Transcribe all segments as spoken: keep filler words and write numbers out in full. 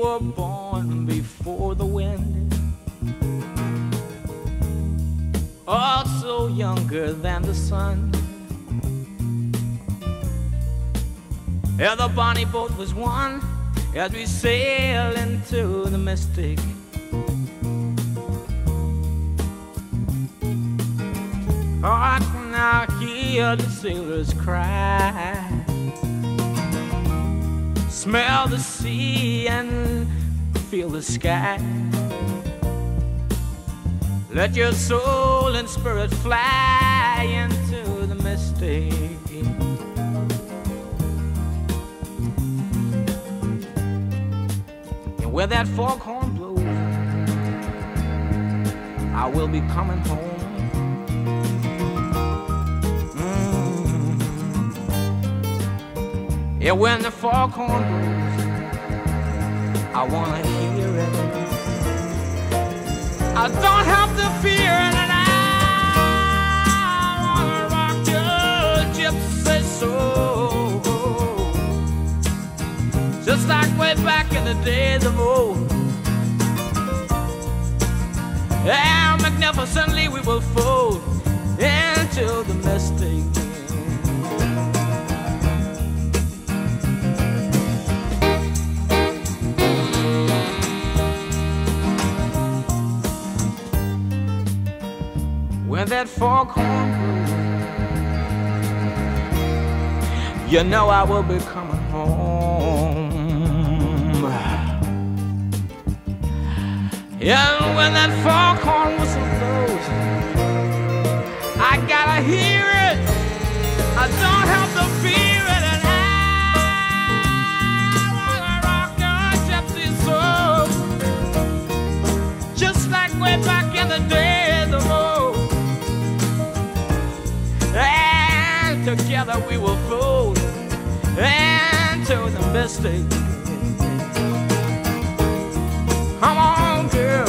were born before the wind, also younger than the sun. Yeah, the bonnie boat was one as we sail into the mystic. Oh, I can now hear the sailors cry, smell the sea and feel the sky. Let your soul and spirit fly into the mystic. And where that foghorn blows, I will be coming home. Yeah, when the foghorn blows, I wanna hear it. I don't have to fear it, and I wanna rock your gypsy soul, just like way back in the days of old. And magnificently we will fold into the mystic. When that foghorn blows, you know I will be coming home. Yeah, when that foghorn whistle blows, I gotta hear it. I don't have to fear it, and I wanna rock your gypsy soul, just like way back in the days of old. And together we will fold into the mystic. Come on, girl.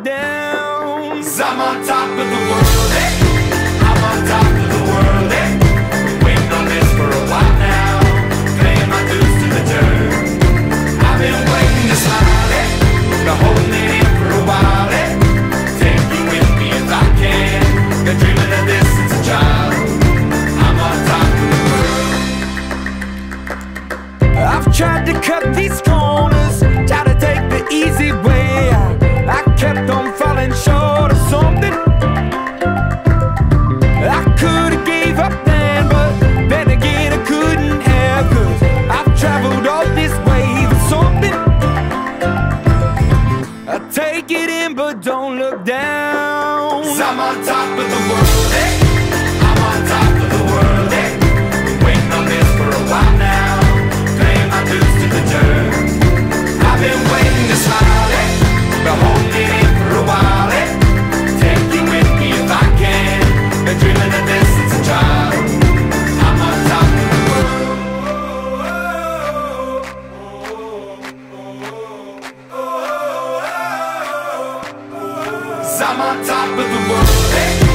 down. 'Cause I'm on top of the world, eh? I'm on top of the world, eh? Been waiting on this for a while now, paying my dues to the dirt. I've been waiting to smile, eh? Been holding it in for a while, eh? Take you with me if I can. Been dreaming of this since a child. I'm on top of the world. I've tried to cut these corners, try to take the easy way. I, I kept on falling short of something. I could've gave up then, but then again I couldn't have. 'Cause I've traveled all this way for something. I take it in but don't look down. 'Cause I'm on top of the world, eh? I'm on top of the world, eh? Been waiting on this for a while now, paying my dues to the dirt. I've been waiting to smile, eh? Been holding it in for a while, eh? Take you with me if I can. Been dreaming of this since a child. I'm on top of the world. 'Cause I'm on top of the world, eh?